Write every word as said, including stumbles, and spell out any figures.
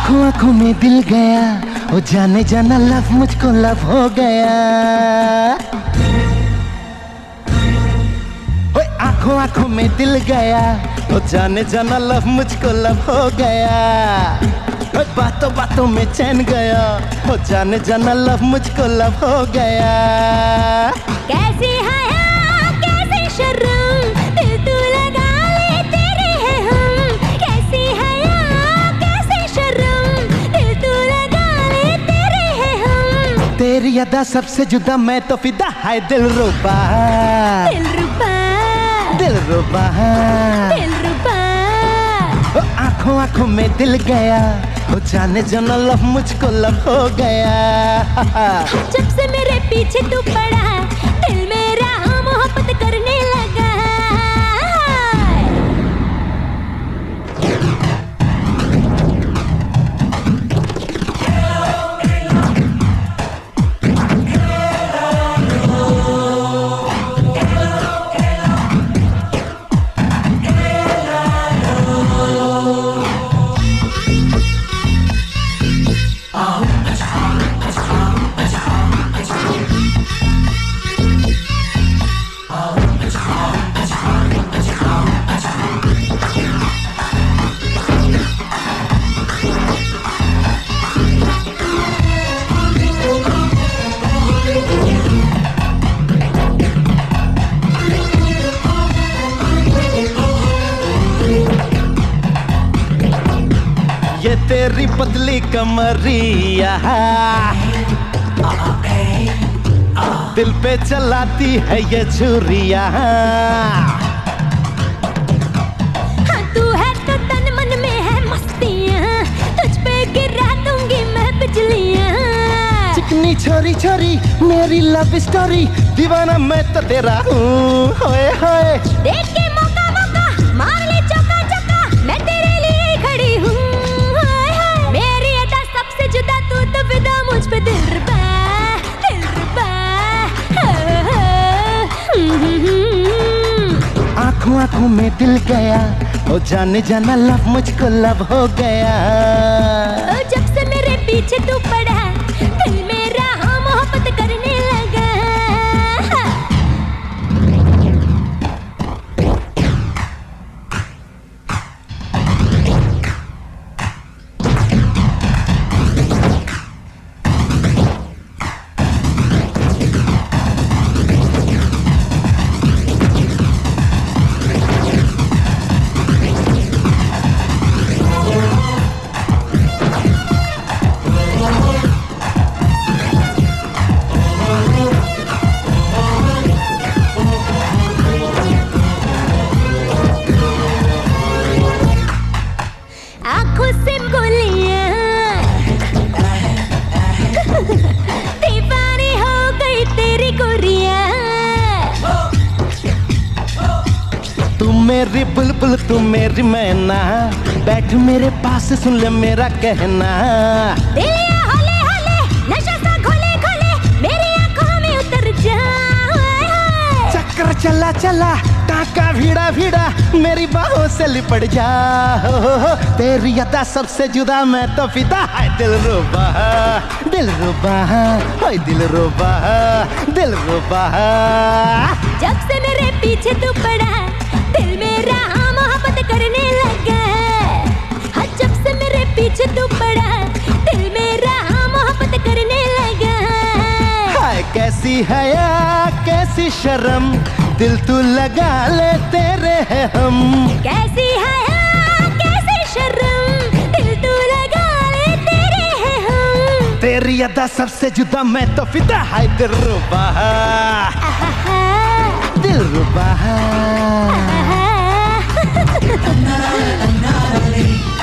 आंखों आंखों में दिल गया, ओ जाने जाना लव मुझको लव हो गया। ओए आंखों आंखों में दिल गया, ओ जाने जाना लव मुझको लव हो गया। ओए बातों बातों में चैन गया, ओ जाने जाना लव मुझको लव हो गया। कैसी हया कैसी शर्म, दिल तू लगा ले तेरे हैं हम। कैसी हया कैसी शर्म, दिल तू लगा ले तेरे हैं हम। तेरी अदा सबसे जुदा मैं तो फिदा, हाय दिल रुबा दिल रुबा दिल रुबा दिल रुबा। ओ आंखों आंखों में दिल गया, ओ जाने जाना लव मुझको लव हो गया। जब से मेरे पीछे तू पड़ा, दिल मेरा मोहब्बत करने लगा। ये तेरी पतली कमरिया दिल पे चलाती है ये छुरिया। हाँ तू है तो तन मन में है मस्तियाँ, तुझ पे गिरा दूंगी मैं बिजलियाँ। चिकनी छोरी छोरी मेरी लव स्टोरी, दीवाना मैं तो तेरा हूँ। होए होए देख के मौका मौका मार ले चौका चौका, मैं तेरे लिए खड़ी हूँ। मेरी अदा सबसे जुदा, तू तो फिदा मुझ पे दिल रुबा दिल रुबा। आंखों आंखों में दिल गया, ओ जाने जाना लव मुझको लव हो गया। जब से मेरे पीछे तू पड़ा, दिल मेरा मोहब्बत करने लगा। आँखों से गोलियां दीवानी हो गई तेरी गोरियां। तू मेरी बुलबुल तू मेरी मैना, बैठ मेरे पास सुन ले मेरा कहना। दिलिया होले होले नशा सा घोले घोले, मेरी आँखों में उतर जा। चक्कर चला चला टाका भिड़ा भिड़ा, मेरी बाहों से लिपट जा। हो, हो, हो, तेरी अदा सबसे जुदा मैं तो फिदा, हाय दिल रुबा दिल रुबा हाय दिल रुबा दिल रुबा। जब से मेरे पीछे तू पड़ा, दिल मेरा मोहब्बत करने लगा। हाँ जब से मेरे पीछे तू पड़ा, दिल मेरा मोहब्बत करने लगा। हाय कैसी हया कैसी शर्म, दिल तू लगा ले तेरे हैं हम। कैसी हया कैसी शर्म, दिल तू लगा ले तेरे हैं हम। तेरी अदा सबसे जुदा मैं तो फिदा, हाय दिल रुबा दिल रुबा। आहा।